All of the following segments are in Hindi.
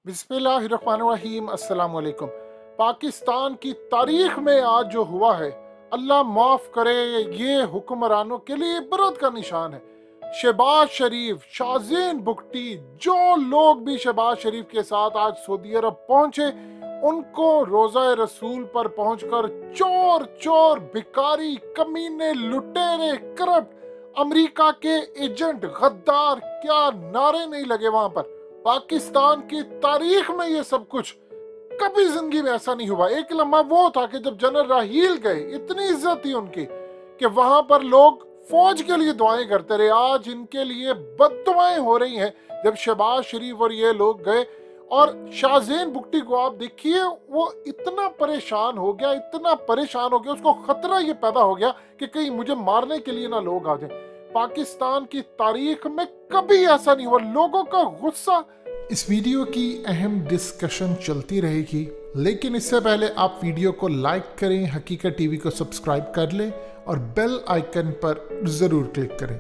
बिस्मिल्लाहिर्रहमानिर्रहीम। अस्सलाम वालेकुम। पाकिस्तान की तारीख में आज जो हुआ है, अल्लाह माफ़ करे, ये हुक्मरानों के लिए इबरत का निशान है। शहबाज शरीफ, शाज़ीन बुगटी, जो लोग भी शहबाज शरीफ के साथ आज सऊदी अरब पहुंचे, उनको रोज़ा रसूल पर पहुंचकर चोर चोर, भिखारी, कमीने, लुटेरे, करप्ट, अमेरिका के एजेंट, गद्दार, क्या नारे नहीं लगे वहां पर। पाकिस्तान की तारीख में ये सब कुछ कभी जिंदगी में ऐसा नहीं हुआ। एक लम्हा वो था कि जब जनरल राहील गए, इतनी इज्जत थी उनकी कि वहां पर लोग फौज के लिए दुआएं करते रहे। आज इनके लिए बद्दुआएं हो रही हैं जब शहबाज शरीफ और ये लोग गए। और शाहजेन बुगटी को आप देखिए, वो इतना परेशान हो गया, इतना परेशान हो गया, उसको खतरा ये पैदा हो गया कि कहीं मुझे मारने के लिए ना लोग आ जाएं। पाकिस्तान की तारीख में कभी ऐसा नहीं हुआ। लोगों का गुस्सा। इस वीडियो की अहम डिस्कशन चलती रहेगी, लेकिन इससे पहले आप वीडियो को लाइक करें, हकीकत टीवी को सब्सक्राइब कर लें और बेल आइकन पर जरूर क्लिक करें।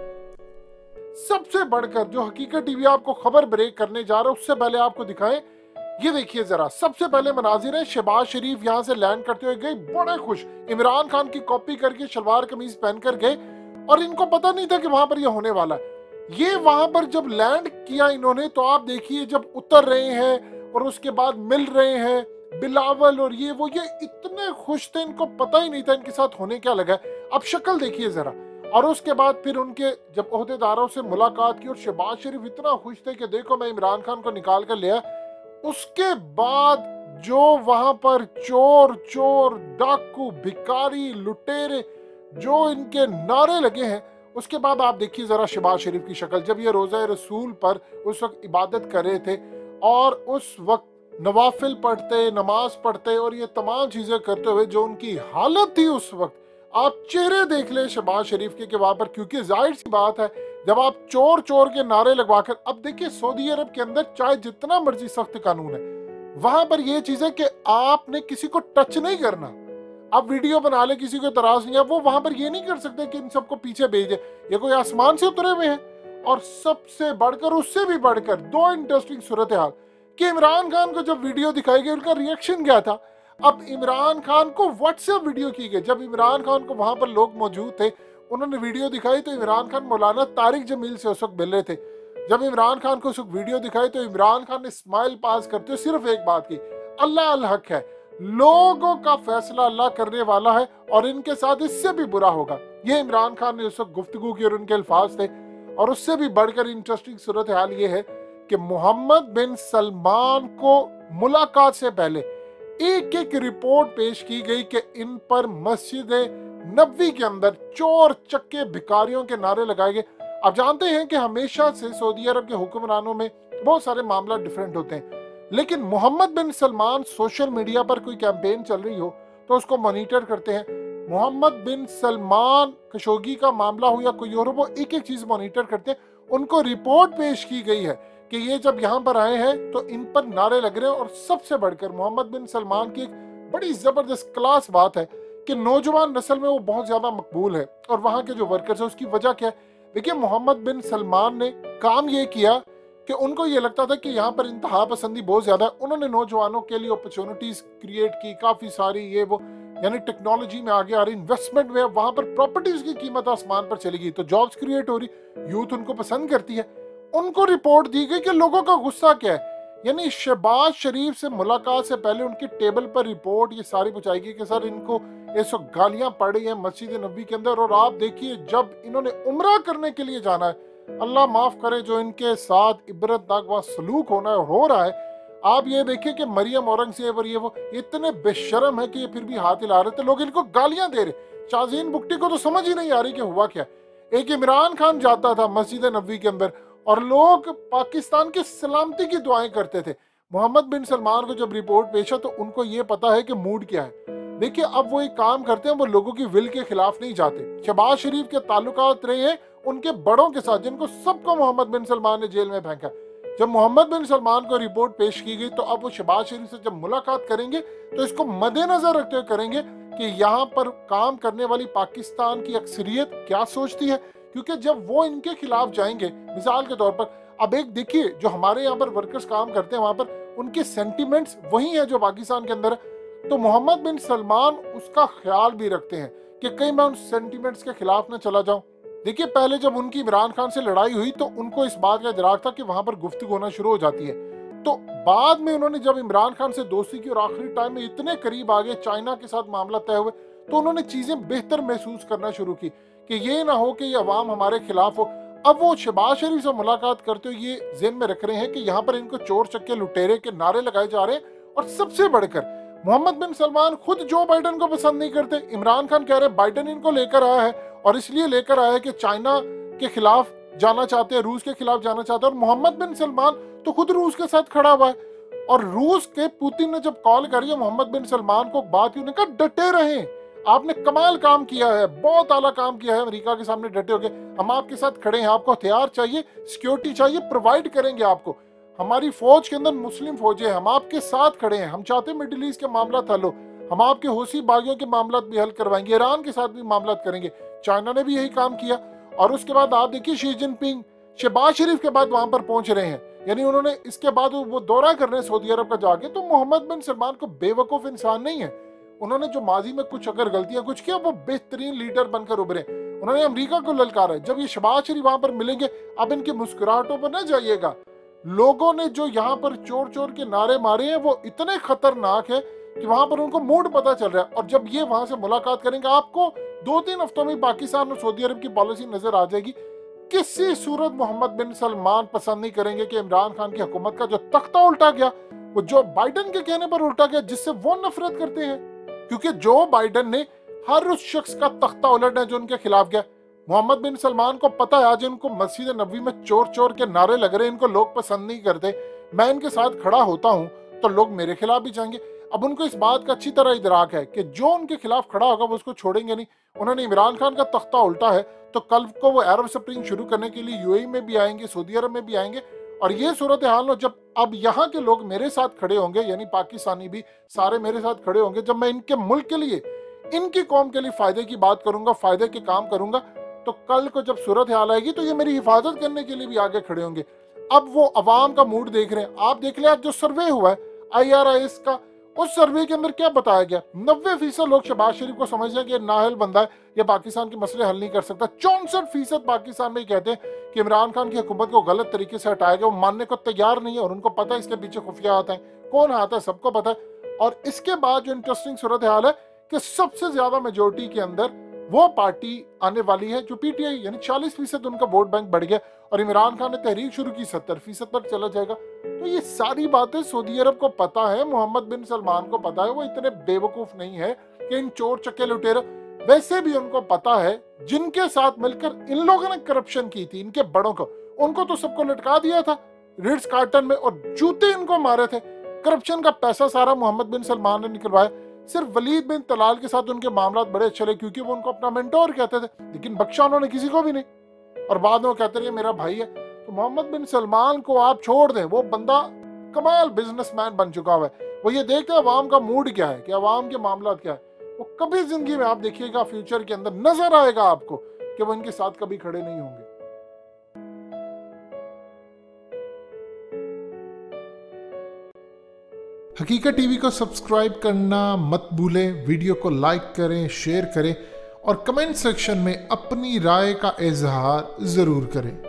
सबसे बढ़कर जो हकीकत टीवी आपको खबर ब्रेक करने जा रहा है, उससे पहले आपको दिखाएं, ये देखिए जरा। सबसे पहले मनाजिर है, शहबाज शरीफ यहाँ से लैंड करते हुए गए, बड़े खुश, इमरान खान की कॉपी करके शलवार कमीज पहनकर गए और इनको पता नहीं था कि वहां पर यह होने वाला है। ये वहां पर जब लैंड किया इन्होंने, तो आप देखिए जब उतर रहे हैं और उसके बाद मिल रहे हैं बिलावल और ये इतने खुश थे, इनको पता ही नहीं था इनके साथ होने क्या लगा। अब शक्ल देखिए जरा। और उसके बाद फिर उनके जब ओहदेदारों से मुलाकात की और शहबाज शरीफ इतना खुश थे कि देखो मैं इमरान खान को निकाल कर लिया। उसके बाद जो वहां पर चोर चोर, डाकू, भिखारी, लुटेरे, जो इनके नारे लगे हैं, उसके बाद आप देखिए जरा शहबाज शरीफ की शक्ल। जब ये रोज़ा रसूल पर उस वक्त इबादत कर रहे थे और उस वक्त नवाफिल पढ़ते, नमाज पढ़ते और ये तमाम चीजें करते हुए जो उनकी हालत थी उस वक्त, आप चेहरे देख ले शहबाज शरीफ के वहां पर। क्योंकि जाहिर सी बात है, जब आप चोर चोर के नारे लगवाकर, अब देखिए सऊदी अरब के अंदर चाहे जितना मर्जी सख्त कानून है, वहां पर यह चीज है कि आपने किसी को टच नहीं करना। आप वीडियो बना ले, किसी को तराज नहीं है, वो वहां पर ये नहीं कर सकते कि इन सबको पीछे भेजे, ये कोई आसमान से उतरे हुए हैं। और सबसे बढ़कर, उससे भी बढ़कर दो इंटरेस्टिंग सूरत हाल कि इमरान खान को जब वीडियो दिखाई गई, उनका रिएक्शन क्या था। अब इमरान खान को व्हाट्सएप वीडियो की गई। जब इमरान खान को वहां पर लोग मौजूद थे, उन्होंने वीडियो दिखाई, तो इमरान खान मौलाना तारिक जमील से उस वक्त मिल रहे थे। जब इमरान खान को उस वक्त वीडियो दिखाई, तो इमरान खान ने स्माइल पास करते हुए सिर्फ एक बात की, अल्लाह अल हक है, लोगों का फैसला अल्लाह करने वाला है और इनके साथ इससे भी बुरा होगा। ये इमरान खान ने उस वक्त गुफ्तगू की और उनके अल्फाज थे। और उससे भी बढ़कर इंटरेस्टिंग सूरत हाल ये है कि मोहम्मद बिन सलमान को मुलाकात से पहले एक एक रिपोर्ट पेश की गई कि इन पर मस्जिद नबवी के अंदर चोर चक्के भिखारियों के नारे लगाए गए। आप जानते हैं कि हमेशा से सऊदी अरब के हुक्मरानों में बहुत सारे मामला डिफरेंट होते हैं, लेकिन Mohammed bin Salman social media पर कोई कैंपेन चल रही हो तो उसको मॉनिटर करते हैं। मोहम्मद बिन सलमान खशोगी का मामला हो या कोई और, वो एक एक चीज मॉनिटर करते हैं। उनको रिपोर्ट पेश की गई है कि ये जब यहाँ पर आए हैं तो इन पर नारे लग रहे हैं। और सबसे बढ़कर मोहम्मद बिन सलमान की एक बड़ी जबरदस्त क्लास बात है कि नौजवान नस्ल में वो बहुत ज्यादा मकबूल है और वहाँ के जो वर्कर्स है, उसकी वजह क्या है। देखिए, मोहम्मद बिन सलमान ने काम ये किया कि उनको ये लगता था कि यहाँ पर इंतहा पसंदी बहुत ज्यादा है। उन्होंने नौजवानों के लिए अपॉर्चुनिटीज क्रिएट की, काफी सारी ये वो, यानी टेक्नोलॉजी में आगे आ रही, इन्वेस्टमेंट में, वहां पर प्रॉपर्टीज की कीमत आसमान पर चली गई, तो जॉब्स क्रिएट हो रही, यूथ उनको पसंद करती है। उनको रिपोर्ट दी गई कि लोगों का गुस्सा क्या है। यानी शहबाज शरीफ से मुलाकात से पहले उनकी टेबल पर रिपोर्ट ये सारी पहुंचाई गई कि सर इनको इस वक्त गालियां पड़ रही हैं मस्जिद नबी के अंदर। और आप देखिए जब इन्होंने उम्रा करने के लिए जाना है, अल्लाह माफ करे जो इनके साथ इबरतनाक वहां सलूक होना है, हो रहा है। आप ये देखिए कि मरियम औरंगजेब और ये वो इतने बेशरम है कि ये फिर भी हाथ हिला रहे थे, लोग इनको गालियां दे रहे। शाहजीन बुगटी को तो समझ ही नहीं आ रही कि हुआ क्या। एक इमरान खान जाता था मस्जिद नबी के अंदर और लोग पाकिस्तान की सलामती की दुआएं करते थे। मोहम्मद बिन सलमान को जब रिपोर्ट पेश है तो उनको ये पता है कि मूड क्या है। देखिए, अब वो एक काम करते हैं, वो लोगों की विल के खिलाफ नहीं जाते। शहबाज शरीफ के ताल्लुकात रहे हैं उनके बड़ों के साथ, जिनको सबको मोहम्मद बिन सलमान ने जेल में फेंका। जब मोहम्मद बिन सलमान को रिपोर्ट पेश की गई, तो अब वो शहबाज शरीफ से जब मुलाकात करेंगे तो इसको मद्देनजर रखते हुए करेंगे कि यहाँ पर काम करने वाली पाकिस्तान की अक्सरियत क्या सोचती है। क्योंकि जब वो इनके खिलाफ जाएंगे, मिसाल के तौर पर, अब एक देखिए जो हमारे यहाँ पर वर्कर्स काम करते हैं वहां पर, उनके सेंटिमेंट्स वही है जो पाकिस्तान के अंदर है। तो मोहम्मद बिन सलमान उसका ख्याल भी रखते हैं कि कहीं मैं उन सेंटिमेंट्स के खिलाफ ना चला जाऊं। देखिए, पहले जब उनकी इमरान खान से लड़ाई हुई तो उनको इस बात का इदराक था कि वहां पर गुफ्तगू होना शुरू हो जाती है। तो बाद में उन्होंने जब इमरान खान से दोस्ती की और आखिरी टाइम में इतने करीब आ गए, चाइना के साथ मामला तय हुए, तो उन्होंने चीजें बेहतर महसूस करना शुरू की कि ये ना हो कि ये अवाम हमारे खिलाफ हो। अब वो शहबाज शरीफ से मुलाकात करते हुए ये ज़हन में रख रहे हैं कि यहाँ पर इनको चोर चक्के लुटेरे के नारे लगाए जा रहे हैं। और सबसे बढ़कर मोहम्मद बिन सलमान खुद जो बाइडन को पसंद नहीं करते। इमरान खान कह रहे हैं बाइडन इनको लेकर आया है और इसलिए लेकर आया है कि चाइना के खिलाफ जाना चाहते हैं, रूस के खिलाफ जाना चाहते हैं। और मोहम्मद बिन सलमान तो खुद रूस के साथ खड़ा हुआ है। और रूस के पुतिन ने जब कॉल करी है मोहम्मद बिन सलमान को, बात उन्होंने कहा डटे रहें, आपने कमाल काम किया है, बहुत आला काम किया है, अमेरिका के सामने डटे होगे, हम आपके साथ खड़े हैं, आपको हथियार चाहिए, सिक्योरिटी चाहिए, प्रोवाइड करेंगे आपको, हमारी फौज के अंदर मुस्लिम फौजें, हम आपके साथ खड़े हैं, हम चाहते हैं मिडिल ईस्ट के मामला हल हो, हम आपके हौसी बागियों के मामला भी हल करवाएंगे, ईरान के साथ भी मामला करेंगे। चाइना ने भी यही काम किया। और उसके बाद आप देखिए शी जिनपिंग शहबाज शरीफ के बाद वहां पर पहुंच रहे हैं, यानी उन्होंने इसके बाद वो दौरा कर रहे हैं सऊदी अरब का जाके। तो मोहम्मद बिन सलमान को बेवकूफ इंसान नहीं है। उन्होंने जो माजी में कुछ अगर गलतियां कुछ किया, वो बेहतरीन लीडर बनकर उभरे। उन्होंने अमेरिका को ललकारा है। जब ये शहबाज शरीफ वहां पर मिलेंगे, अब इनकी मुस्कुराहटों पर न जाइएगा। लोगों ने जो यहाँ पर चोर चोर के नारे मारे हैं वो इतने खतरनाक है कि वहां पर उनको मूड पता चल रहा है। और जब ये वहां से मुलाकात करेंगे, आपको 2-3 हफ्तों में पाकिस्तान और सऊदी अरब की पॉलिसी नजर आ जाएगी। किसी सूरत मोहम्मद बिन सलमान पसंद नहीं करेंगे कि इमरान खान की हुकूमत का जो तख्ता उल्टा गया, वो जो बाइडन के कहने पर उल्टा गया, जिससे वो नफरत करते हैं। क्योंकि जो बाइडन ने हर उस शख्स का तख्ता उलटना है जो उनके खिलाफ गया। मोहम्मद बिन सलमान को पता है आज इनको मस्जिद नबी में चोर चोर के नारे लग रहे हैं, इनको लोग पसंद नहीं करते, मैं इनके साथ खड़ा होता हूं तो लोग मेरे खिलाफ भी जाएंगे। अब उनको इस बात का अच्छी तरह इदराक है कि जो उनके खिलाफ खड़ा होगा वो उसको छोड़ेंगे नहीं। उन्होंने इमरान खान का तख्ता उल्टा है तो कल को वो अरब स्प्रिंग शुरू करने के लिए यूएई में भी आएंगे, सऊदी अरब में भी आएंगे। और ये सूरत हाल हो, जब अब यहाँ के लोग मेरे साथ खड़े होंगे, यानी पाकिस्तानी भी सारे मेरे साथ खड़े होंगे, जब मैं इनके मुल्क के लिए, इनकी कौम के लिए फायदे की बात करूंगा, फायदे के काम करूंगा, तो कल को जब सूरत हाल आएगी तो ये मेरी हिफाजत करने के लिए भी आगे खड़े होंगे। अब वो अवाम का मूड देख रहे हैं। आप देख ले, आज जो सर्वे हुआ है IRIS का, उस सर्वे के अंदर क्या बताया गया, 90% लोग शहबाज शरीफ को समझ रहे हैं कि नाअहल बंदा है, ये पाकिस्तान के मसले हल नहीं कर सकता। 64% पाकिस्तान में कहते हैं कि इमरान खान की हुकूमत को गलत तरीके से हटाया गया, वो मानने को तैयार नहीं है। और उनको पता है इसके पीछे खुफिया हाथ है, कौन हाथ है सबको पता है। और इसके बाद जो इंटरेस्टिंग सूरत हाल है कि सबसे ज्यादा मेजोरिटी के अंदर वो पार्टी आने वाली है जो PTI, यानी 40% उनका वोट बैंक बढ़ गया। और इमरान खान ने तहरीक शुरू की, 70% तक चला जाएगा। तो ये सारी बातें सऊदी अरब को पता है, मोहम्मद बिन सलमान को पता है, वो इतने बेवकूफ नहीं है कि इन चोर चक्के लुटेरे, वैसे भी उनको पता है जिनके साथ मिलकर इन लोगों ने करप्शन की थी, इनके बड़ों को, उनको तो सबको लटका दिया था रिट्स कार्टन में और जूते इनको मारे थे। करप्शन का पैसा सारा मोहम्मद बिन सलमान ने निकलवाया। सिर्फ वलीद बिन तलाल के साथ उनके मामला बड़े अच्छे रहे क्योंकि वो उनको अपना मेंटोर कहते थे, लेकिन बख्शा उन्होंने किसी को भी नहीं। और बाद में वो कहते रहे मेरा भाई है। तो मोहम्मद बिन सलमान को आप छोड़ दें, वो बंदा कमाल बिजनेसमैन बन चुका हुआ है। वो ये देखते हैं अवाम का मूड क्या है, कि अवाम के मामला क्या है। वो कभी जिंदगी में आप देखिएगा फ्यूचर के अंदर नजर आएगा आपको कि वो इनके साथ कभी खड़े नहीं होंगे। हकीकत टीवी को सब्सक्राइब करना मत भूलें, वीडियो को लाइक करें, शेयर करें और कमेंट सेक्शन में अपनी राय का इजहार जरूर करें।